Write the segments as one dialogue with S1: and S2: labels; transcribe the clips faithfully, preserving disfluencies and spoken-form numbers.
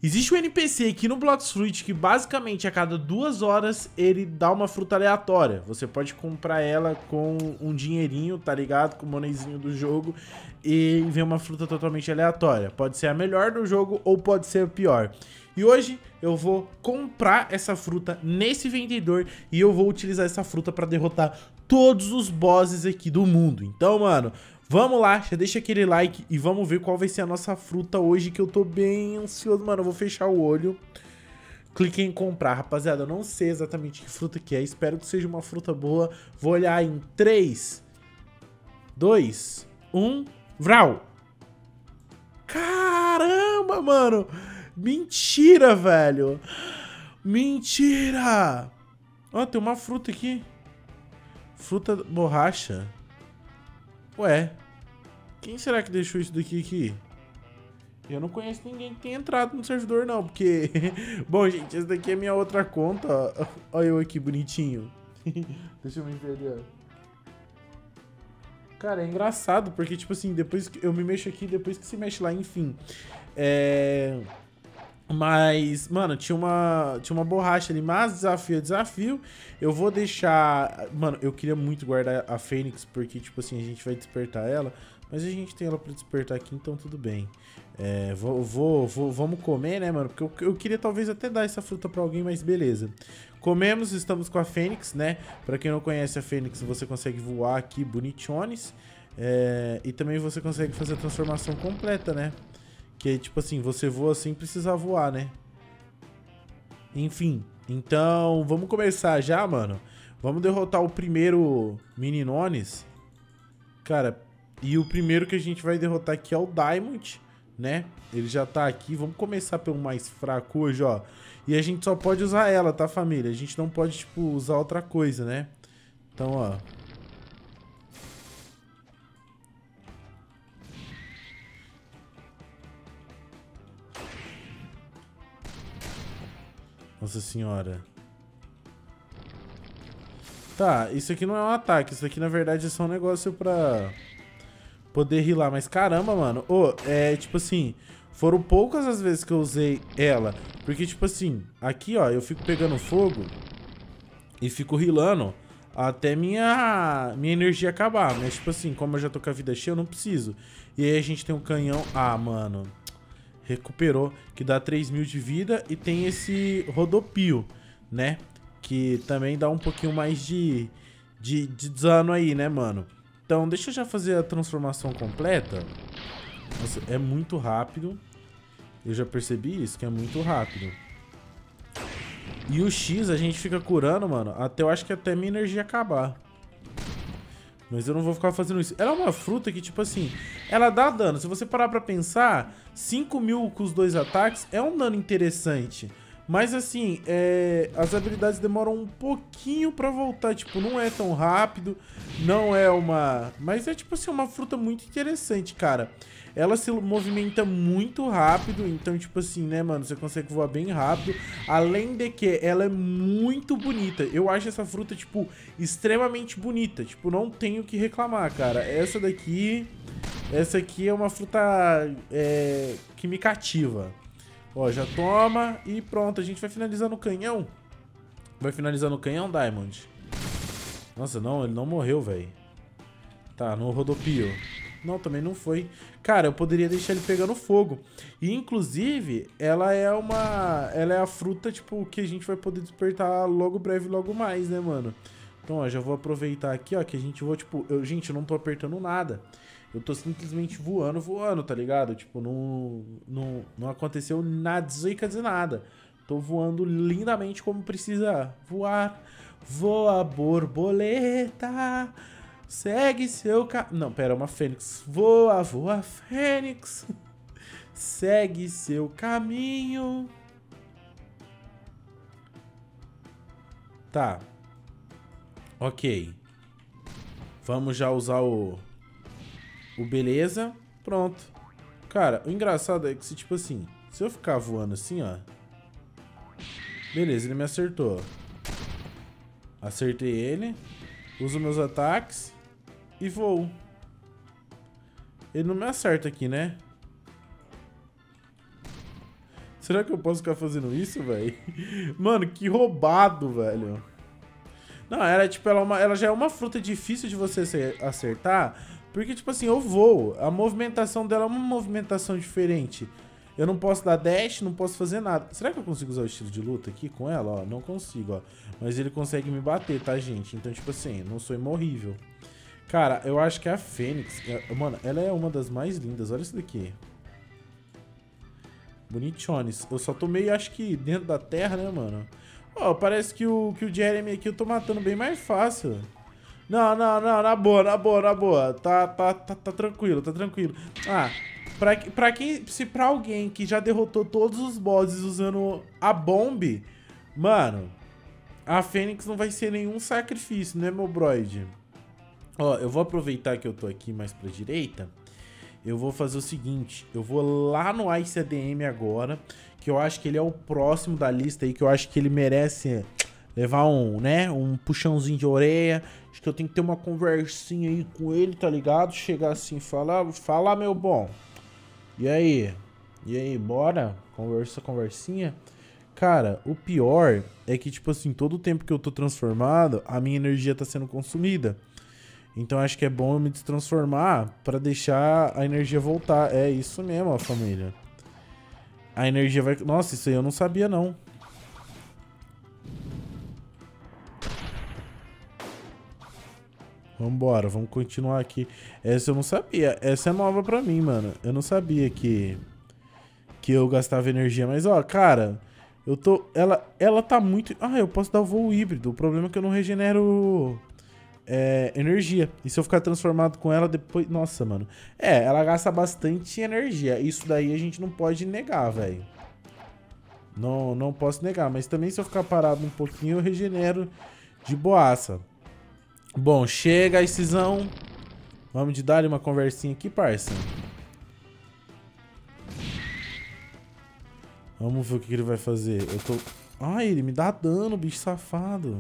S1: Existe um N P C aqui no Blox Fruit que basicamente a cada duas horas ele dá uma fruta aleatória. Você pode comprar ela com um dinheirinho, tá ligado? Com o monezinho do jogo e ver uma fruta totalmente aleatória. Pode ser a melhor do jogo ou pode ser a pior. E hoje eu vou comprar essa fruta nesse vendedor e eu vou utilizar essa fruta pra derrotar todos os bosses aqui do mundo. Então, mano, vamos lá, já deixa aquele like e vamos ver qual vai ser a nossa fruta hoje, que eu tô bem ansioso, mano. Eu vou fechar o olho. Cliquei em comprar, rapaziada. Eu não sei exatamente que fruta que é, espero que seja uma fruta boa. Vou olhar em três, dois, um, vral. Caramba, mano. Mentira, velho. Mentira. Ó, tem uma fruta aqui. Fruta borracha. Ué, quem será que deixou isso daqui aqui? Eu não conheço ninguém que tenha entrado no servidor, não, porque... Bom, gente, essa daqui é minha outra conta, ó. Olha eu aqui, bonitinho. Deixa eu me perder. Cara, é engraçado, porque, tipo assim, depois que eu me mexo aqui, depois que se mexe lá, enfim. É... Mas, mano, tinha uma, tinha uma borracha ali, mas desafio é desafio. Eu vou deixar... Mano, eu queria muito guardar a Fênix, porque, tipo assim, a gente vai despertar ela. Mas a gente tem ela pra despertar aqui, então tudo bem. É, vou, vou, vou, vamos comer, né, mano? Porque eu, eu queria talvez até dar essa fruta pra alguém, mas beleza. Comemos, estamos com a Fênix, né? Pra quem não conhece a Fênix, você consegue voar aqui, bonichones. É, e também você consegue fazer a transformação completa, né? Que, tipo assim, você voa sem precisar voar, né? Enfim, então vamos começar já, mano. Vamos derrotar o primeiro Mininones. Cara, e o primeiro que a gente vai derrotar aqui é o Diamond, né? Ele já tá aqui. Vamos começar pelo mais fraco hoje, ó. E a gente só pode usar ela, tá, família? A gente não pode, tipo, usar outra coisa, né? Então, ó. Nossa senhora. Tá, isso aqui não é um ataque. Isso aqui, na verdade, é só um negócio pra poder rilar. Mas caramba, mano. Ô, oh, é tipo assim... Foram poucas as vezes que eu usei ela. Porque, tipo assim... Aqui, ó, eu fico pegando fogo e fico rilando até minha, minha energia acabar. Mas, tipo assim, como eu já tô com a vida cheia, eu não preciso. E aí a gente tem um canhão... Ah, mano... Recuperou, que dá três mil de vida. E tem esse rodopio, né? Que também dá um pouquinho mais de, de, de dano aí, né, mano? Então, deixa eu já fazer a transformação completa. Nossa, é muito rápido. Eu já percebi isso, que é muito rápido. E o X a gente fica curando, mano, até eu acho que até minha energia acabar. Mas eu não vou ficar fazendo isso. Ela é uma fruta que, tipo assim, ela dá dano. Se você parar pra pensar, cinco mil com os dois ataques é um dano interessante. Mas assim, é... as habilidades demoram um pouquinho pra voltar. Tipo, não é tão rápido. Não é uma... Mas é tipo assim, uma fruta muito interessante, cara. Ela se movimenta muito rápido. Então, tipo assim, né, mano? Você consegue voar bem rápido. Além de que ela é muito bonita. Eu acho essa fruta, tipo, extremamente bonita. Tipo, não tenho o que reclamar, cara. Essa daqui... Essa aqui é uma fruta é... que me cativa. Ó, já toma e pronto. A gente vai finalizar no canhão. Vai finalizar no canhão, Diamond? Nossa, não, ele não morreu, velho. Tá, no rodopio. Não, também não foi. Cara, eu poderia deixar ele pegando fogo. E, inclusive, ela é uma... Ela é a fruta, tipo, que a gente vai poder despertar logo breve, logo mais, né, mano? Então, ó, já vou aproveitar aqui, ó, que a gente vai, tipo... Eu, gente, eu não tô apertando nada. Eu tô simplesmente voando, voando, tá ligado? Tipo, não, não, não aconteceu nada, quer dizer nada. Tô voando lindamente como precisa voar. Voa, borboleta... Segue seu ca... Não, pera, é uma fênix. Voa, voa, fênix. Segue seu caminho. Tá. Ok. Vamos já usar o... O beleza. Pronto. Cara, o engraçado é que se, tipo assim... Se eu ficar voando assim, ó... Beleza, ele me acertou. Acertei ele. Uso meus ataques. E voo. Ele não me acerta aqui, né? Será que eu posso ficar fazendo isso, velho? Mano, que roubado, velho. Não, ela, tipo, ela, é uma, ela já é uma fruta difícil de você acertar, porque, tipo assim, eu voo. A movimentação dela é uma movimentação diferente. Eu não posso dar dash, não posso fazer nada. Será que eu consigo usar o estilo de luta aqui com ela? Ó, não consigo, ó. Mas ele consegue me bater, tá, gente? Então, tipo assim, não sou imorrível. Cara, eu acho que a Fênix... Mano, ela é uma das mais lindas. Olha isso daqui. Bonichones. Eu só tô meio, acho que, dentro da terra, né, mano? Ó, oh, parece que o, que o Jeremy aqui eu tô matando bem mais fácil. Não, não, não, na boa, na boa, na boa. Tá, tá, tá, tá tranquilo, tá tranquilo. Ah, pra, pra quem, se pra alguém que já derrotou todos os bosses usando a bomb, mano, a Fênix não vai ser nenhum sacrifício, né, meu broid? Ó, eu vou aproveitar que eu tô aqui mais pra direita. Eu vou fazer o seguinte, eu vou lá no Ice A D M agora, que eu acho que ele é o próximo da lista aí, que eu acho que ele merece levar um, né, um puxãozinho de orelha. Acho que eu tenho que ter uma conversinha aí com ele, tá ligado? Chegar assim, falar, falar, meu bom. E aí? E aí, bora? Conversa, conversinha? Cara, o pior é que, tipo assim, todo o tempo que eu tô transformado, a minha energia tá sendo consumida. Então acho que é bom eu me destransformar pra deixar a energia voltar. É isso mesmo, ó, família. A energia vai... Nossa, isso aí eu não sabia, não. Vambora, vamos continuar aqui. Essa eu não sabia. Essa é nova pra mim, mano. Eu não sabia que... Que eu gastava energia. Mas, ó, cara... Eu tô... Ela, ela tá muito... Ah, eu posso dar o voo híbrido. O problema é que eu não regenero... É, energia. E se eu ficar transformado com ela depois... Nossa, mano. É, ela gasta bastante energia. Isso daí a gente não pode negar, velho. Não, não posso negar. Mas também se eu ficar parado um pouquinho, eu regenero de boaça. Bom, chega, Icizão. Vamos de dar uma conversinha aqui, parça. Vamos ver o que ele vai fazer. Eu tô... Ai, ele me dá dano, bicho safado.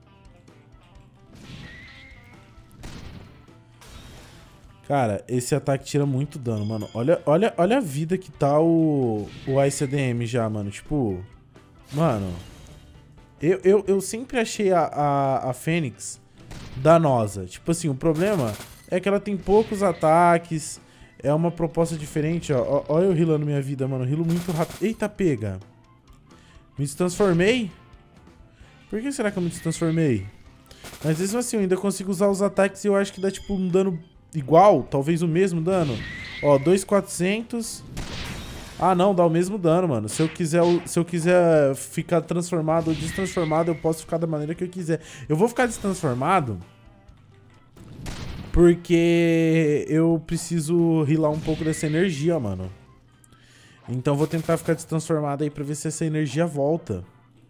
S1: Cara, esse ataque tira muito dano, mano. Olha, olha, olha a vida que tá o, o Ice A D M já, mano. Tipo, mano, eu, eu, eu sempre achei a, a, a Fênix danosa. Tipo assim, o problema é que ela tem poucos ataques. É uma proposta diferente, ó. Olha eu healando minha vida, mano. Eu healo muito rápido. Eita, pega. Me destransformei? Por que será que eu me destransformei? Mas mesmo assim, eu ainda consigo usar os ataques e eu acho que dá, tipo, um dano... igual, talvez o mesmo dano. Ó, dois mil e quatrocentos. Ah, não, dá o mesmo dano, mano. Se eu quiser, se eu quiser ficar transformado ou destransformado, eu posso ficar da maneira que eu quiser. Eu vou ficar destransformado porque eu preciso healar um pouco dessa energia, mano. Então vou tentar ficar destransformado aí pra ver se essa energia volta.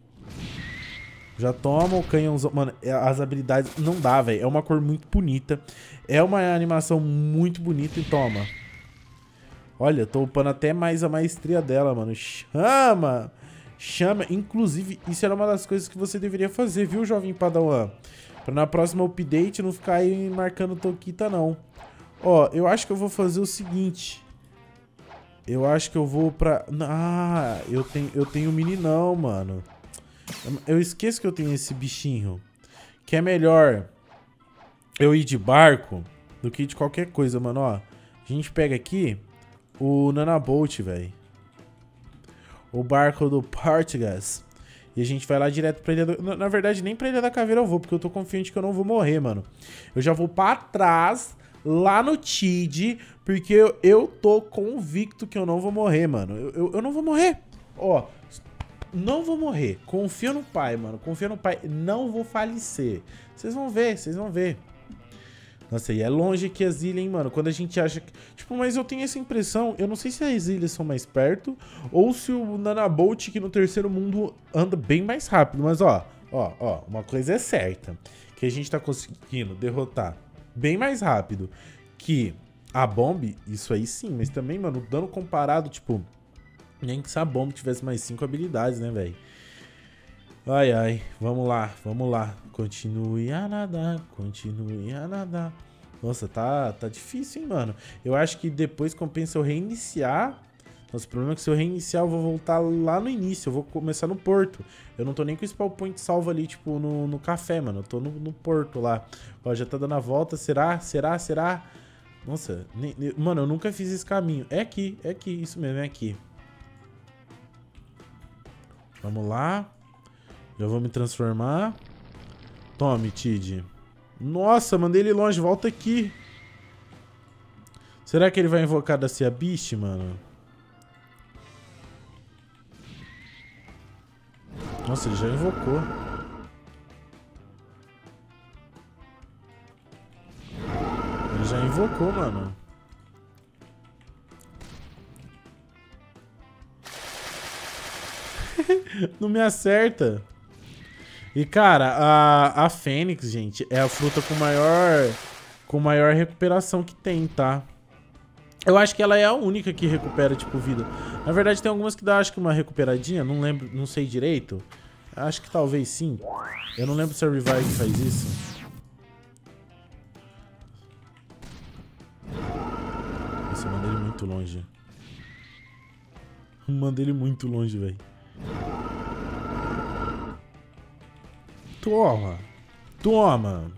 S1: Já toma o canhãozão. Mano, as habilidades não dá, velho. É uma cor muito bonita. É uma animação muito bonita e toma. Olha, tô upando até mais a maestria dela, mano. Chama! Chama. Inclusive, isso era uma das coisas que você deveria fazer, viu, jovem Padawan? Pra na próxima update não ficar aí marcando Toquita, não. Ó, eu acho que eu vou fazer o seguinte. Eu acho que eu vou pra... Ah, eu tenho, eu tenho meninão, mano. Eu esqueço que eu tenho esse bichinho. Que é melhor eu ir de barco do que de qualquer coisa, mano. Ó, a gente pega aqui o Nanabolt, velho. O barco do Portugas. E a gente vai lá direto pra Ilha da... Na, na verdade, nem pra Ilha da Caveira eu vou, porque eu tô confiante que eu não vou morrer, mano. Eu já vou pra trás, lá no T I D, porque eu, eu tô convicto que eu não vou morrer, mano. Eu, eu, eu não vou morrer. Ó, não vou morrer. Confia no pai, mano. Confia no pai. Não vou falecer. Vocês vão ver, vocês vão ver. Nossa, e é longe aqui as ilhas, hein, mano. Quando a gente acha que... Tipo, mas eu tenho essa impressão... Eu não sei se as ilhas são mais perto ou se o Nanabolt aqui no terceiro mundo anda bem mais rápido. Mas, ó, ó, ó. Uma coisa é certa. Que a gente tá conseguindo derrotar bem mais rápido que a Bomb. Isso aí sim. Mas também, mano, o dano comparado, tipo... Nem que se a Bomb tivesse mais cinco habilidades, né, velho? Ai, ai, vamos lá, vamos lá. Continue a nadar, continue a nadar. Nossa, tá, tá difícil, hein, mano. Eu acho que depois compensa eu reiniciar Nossa, o problema é que se eu reiniciar, eu vou voltar lá no início. Eu vou começar no porto. Eu não tô nem com o spawn point salvo ali, tipo, no, no café, mano. Eu tô no, no porto lá. Ó, já tá dando a volta. Será? Será? Será? Nossa, nem, nem, mano, eu nunca fiz esse caminho. É aqui, é aqui. Isso mesmo, é aqui. Vamos lá. Já vou me transformar. Tome, Tid. Nossa, mandei ele longe. Volta aqui. Será que ele vai invocar da Sea Beast, mano? Nossa, ele já invocou. Ele já invocou, mano. Não me acerta. E, cara, a, a Fênix, gente, é a fruta com maior, com maior recuperação que tem, tá? Eu acho que ela é a única que recupera, tipo, vida. Na verdade, tem algumas que dá, acho que uma recuperadinha. Não lembro, não sei direito. Acho que talvez sim. Eu não lembro se é a Revive que faz isso. Nossa, eu mandei ele muito longe. Mandei ele muito longe, velho. Toma. Toma.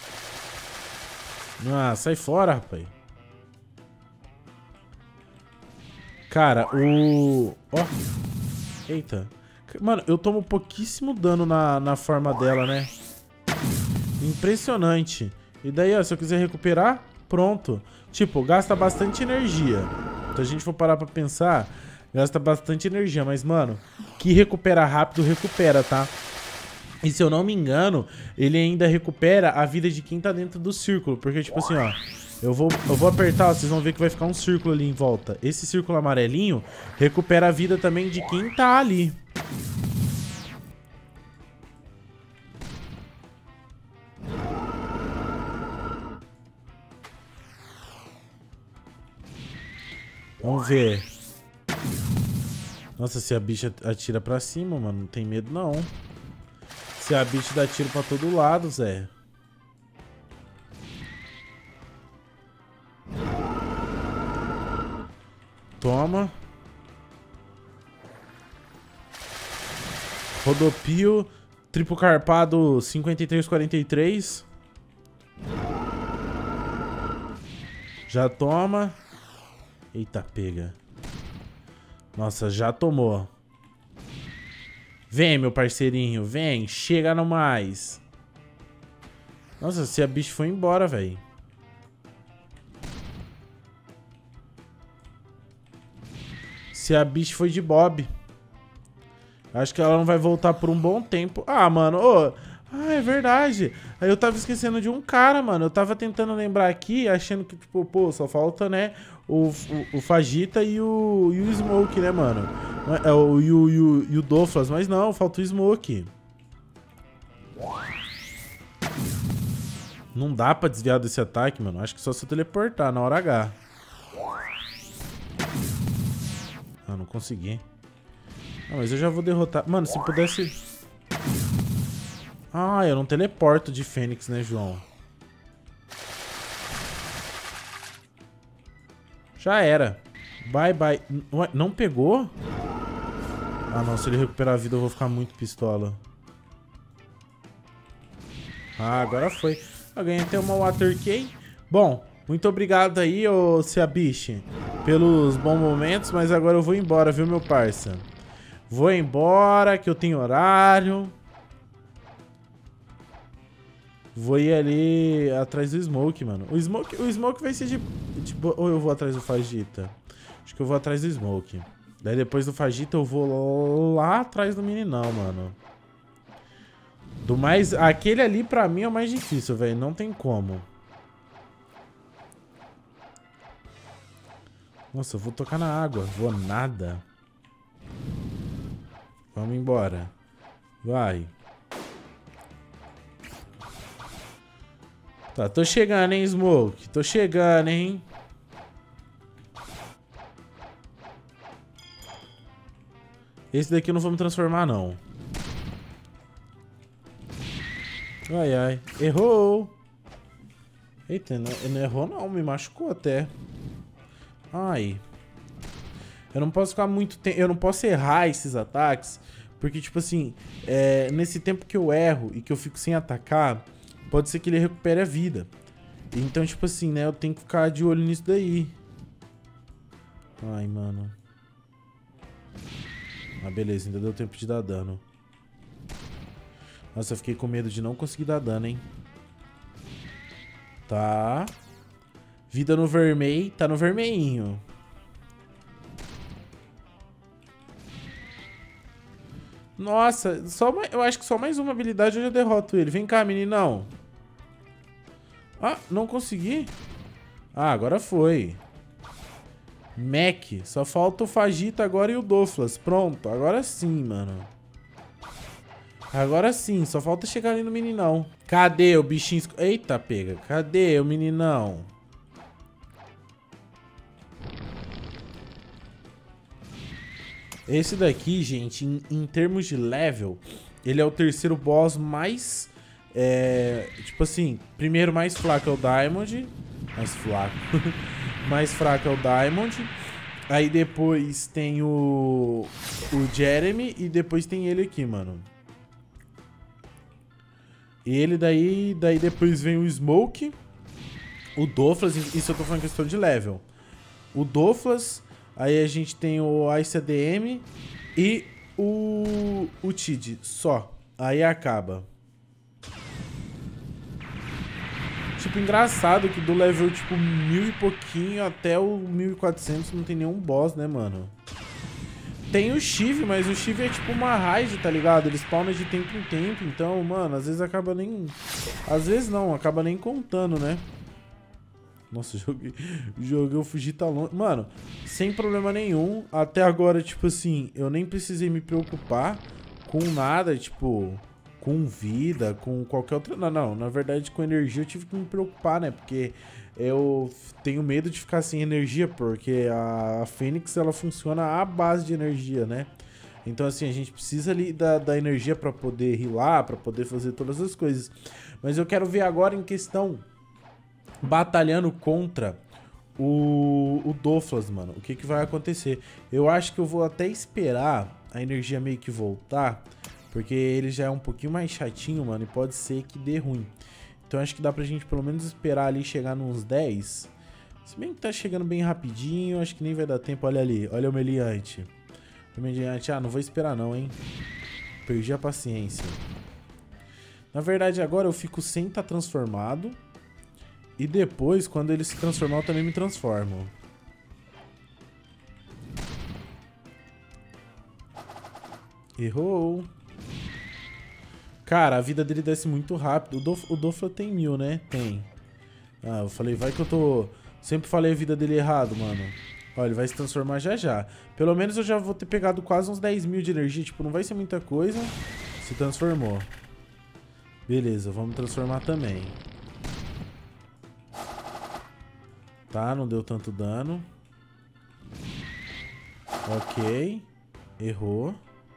S1: Ah, sai fora, rapaz. Cara, o... Ó. Eita. Mano, eu tomo pouquíssimo dano na, na forma dela, né? Impressionante. E daí, ó, se eu quiser recuperar, pronto. Tipo, gasta bastante energia. Se a gente for parar pra pensar, gasta bastante energia. Mas, mano, que recupera rápido, recupera, tá? E se eu não me engano, ele ainda recupera a vida de quem tá dentro do círculo. Porque, tipo assim, ó... Eu vou, eu vou apertar, ó, vocês vão ver que vai ficar um círculo ali em volta. Esse círculo amarelinho recupera a vida também de quem tá ali. Vamos ver. Nossa, se a bicha atira pra cima, mano, não tem medo não. Se a bicha dá tiro pra todo lado, Zé. Toma. Rodopio. Triplo carpado cinquenta e três quarenta e três. Já toma. Eita, pega. Nossa, já tomou. Vem, meu parceirinho. Vem. Chega no mais. Nossa, se a bicha foi embora, velho. Se a bicha foi de Bob. Acho que ela não vai voltar por um bom tempo. Ah, mano. Ô. Ah, é verdade. Aí eu tava esquecendo de um cara, mano. Eu tava tentando lembrar aqui, achando que, tipo, pô, só falta, né, o, o, o Fajita e o, e o Smoke, né, mano? É, o, e, o, e, o, e o Doflas. Mas não, falta o Smoke. Não dá pra desviar desse ataque, mano. Acho que só se eu teleportar na hora H. Ah, não consegui. Ah, mas eu já vou derrotar. Mano, se pudesse... Ah, eu não teleporto de Fênix, né, João? Já era. Bye, bye. Ué, não pegou? Ah, não. Se ele recuperar a vida, eu vou ficar muito pistola. Ah, agora foi. Eu ganhei até uma Water Key. Bom, muito obrigado aí, ô Seabiche, pelos bons momentos, mas agora eu vou embora, viu, meu parça? Vou embora, que eu tenho horário. Vou ir ali atrás do Smoke, mano. O Smoke, o Smoke vai ser de, de... Ou eu vou atrás do Fajita? Acho que eu vou atrás do Smoke. Daí depois do Fajita eu vou lá atrás do meninão, mano. Do mais... Aquele ali pra mim é o mais difícil, velho. Não tem como. Nossa, eu vou tocar na água. Vou nada. Vamos embora. Vai. Tá, tô chegando, hein, Smoke? Tô chegando, hein? Esse daqui eu não vou me transformar, não. Ai, ai. Errou. Eita, não, não errou não. Me machucou até. Ai. Eu não posso ficar muito tempo... Eu não posso errar esses ataques. Porque, tipo assim, é, nesse tempo que eu erro e que eu fico sem atacar, pode ser que ele recupere a vida. Então, tipo assim, né? Eu tenho que ficar de olho nisso daí. Ai, mano. Ah, beleza. Ainda deu tempo de dar dano. Nossa, eu fiquei com medo de não conseguir dar dano, hein? Tá. Vida no vermelho. Tá no vermelhinho. Nossa, só uma, eu acho que só mais uma habilidade eu já derroto ele. Vem cá, meninão. Ah, não consegui? Ah, agora foi. Mac. Só falta o Fagita agora e o Doflas. Pronto, agora sim, mano. Agora sim, só falta chegar ali no meninão. Cadê o bichinho? Eita, pega. Cadê o meninão? Esse daqui, gente, em, em termos de level, ele é o terceiro boss mais... É, tipo assim, primeiro mais fraco é o Diamond. Mais fraco. Mais fraco é o Diamond. Aí depois tem o... O Jeremy. E depois tem ele aqui, mano. Ele daí... Daí depois vem o Smoke. O Doflas. Isso eu tô falando em questão de level. O Doflas... Aí a gente tem o Ice A D M e o, o Tid, só. Aí acaba. Tipo, engraçado que do level, tipo, mil e pouquinho até o mil e quatrocentos não tem nenhum boss, né, mano? Tem o Shiv, mas o Shiv é tipo uma raid, tá ligado? Ele spawna de tempo em tempo, então, mano, às vezes acaba nem... Às vezes não, acaba nem contando, né? Nossa, joguei, joguei o Fuji tá longe. Mano, sem problema nenhum. Até agora, tipo assim, eu nem precisei me preocupar com nada, tipo, com vida, com qualquer outra... Não, não, na verdade com energia eu tive que me preocupar, né? Porque eu tenho medo de ficar sem energia, porque a Fênix, ela funciona à base de energia, né? Então, assim, a gente precisa ali da, da energia pra poder healar, pra poder fazer todas as coisas. Mas eu quero ver agora em questão... Batalhando contra o, o Doflas, mano. O que que vai acontecer? Eu acho que eu vou até esperar a energia meio que voltar, porque ele já é um pouquinho mais chatinho, mano, e pode ser que dê ruim. Então acho que dá pra gente pelo menos esperar ali chegar nos dez. Se bem que tá chegando bem rapidinho, acho que nem vai dar tempo. Olha ali, olha o meliante. O meliante, ah, não vou esperar não, hein. Perdi a paciência. Na verdade agora eu fico sem estar transformado. E depois, quando ele se transformar, eu também me transformo. Errou. Cara, a vida dele desce muito rápido. O, Dof o Dofla tem mil, né? Tem. Ah, eu falei, vai que eu tô... Sempre falei a vida dele errado, mano. Ó, ele vai se transformar já já. Pelo menos eu já vou ter pegado quase uns dez mil de energia. Tipo, não vai ser muita coisa. Se transformou. Beleza, vamos transformar também. Tá, não deu tanto dano. Ok. Errou.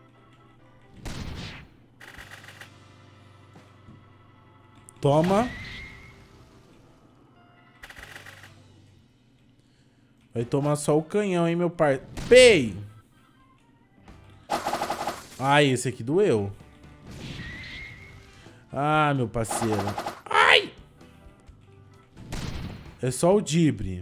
S1: Toma. Vai tomar só o canhão, hein, meu pai. Pei! Ai, esse aqui doeu. Ah, meu parceiro. Ai! É só o Dibre.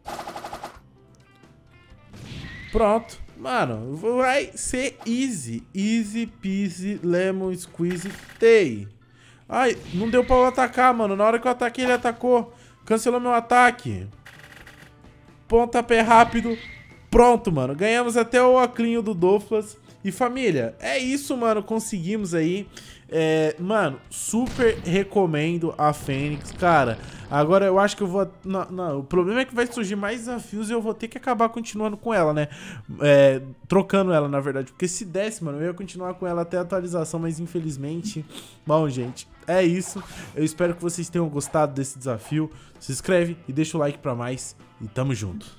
S1: Pronto. Mano, vai ser easy. Easy peasy, lemon squeeze, tei. Ai, não deu pra eu atacar, mano. Na hora que eu ataquei, ele atacou. Cancelou meu ataque. Pontapé rápido. Pronto, mano. Ganhamos até o oclinho do Doflas. E família, é isso, mano. Conseguimos aí. É, mano, super recomendo a Fênix. Cara, agora eu acho que eu vou... Não, não, o problema é que vai surgir mais desafios e eu vou ter que acabar continuando com ela, né? É, trocando ela, na verdade. Porque se desse, mano, eu ia continuar com ela até a atualização. Mas infelizmente... Bom, gente, é isso. Eu espero que vocês tenham gostado desse desafio. Se inscreve e deixa o like pra mais. E tamo junto.